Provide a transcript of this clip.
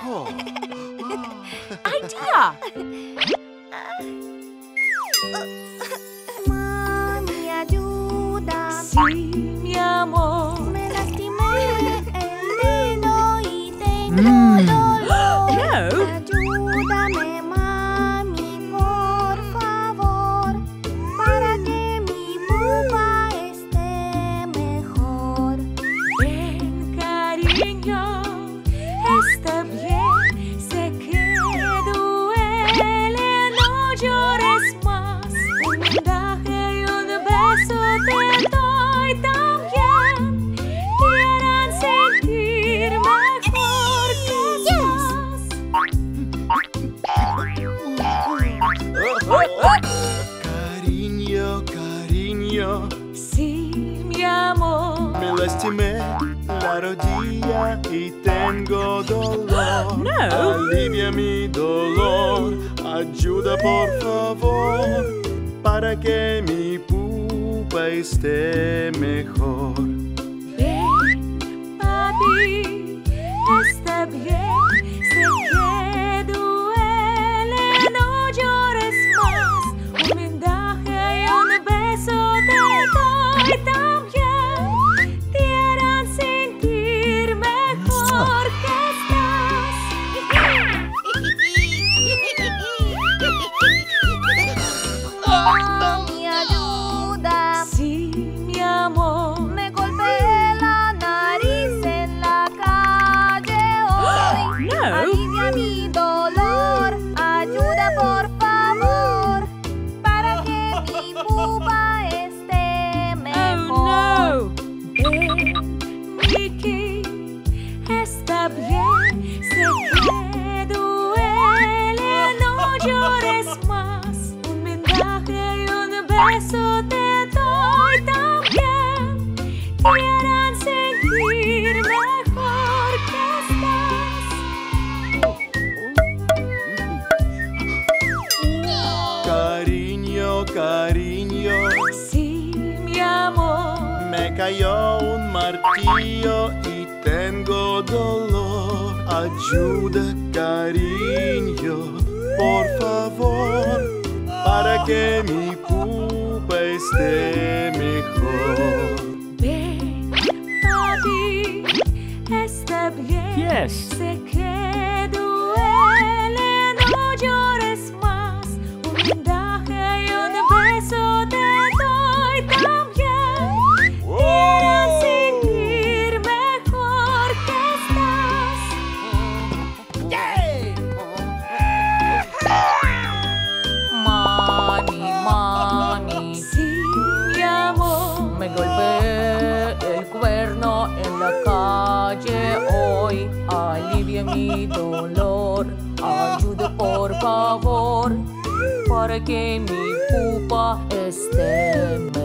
Oh. Idea! Mami, ayuda. Sí, mi amor. Me lastimé el dedo y tengo dolor. No. Ayúdame, mami, por favor, para que mi pupa esté mejor. Ven, cariño, está bien. Sé que duele, no llores más. Un vendaje y un beso te doy también. Quieran sentir mejor que Cariño, cariño, sí, mi amor. me lastimé la rodilla y tengo dolor. No. Alivia mi dolor, ayuda por favor, para que mi pupa esté mejor. Ven, papi, está bien. Sé que duele, no llores más. Un vendaje y un beso te doy también. Te harán sentir mejor que Mami, ayuda. sí, mi amor. Me golpeé la nariz en la calle hoy. No. Alivia mi dolor. Ayuda, por favor, para que mi pupa esté mejor. Oh, no. Ven, Mickey, está bien. Sé que duele, no llores más. Un vendaje y un beso te doy también. Te harán sentir mejor que Cariño, cariño, estás. Sí, mi amor. me cayó un martillo y tengo dolor. Ayuda, cariño, por favor, para que mi pupa esté mejor. Ven, papi, está bien. Yes. Sé que duele, no llores más. Un vendaje y un beso te doy también. Te harán sentir mejor que Mami, sí, mi amor. me golpeé el cuerno en la calle hoy. Alivia mi dolor, ayude por favor, para que mi pupa esté mejor.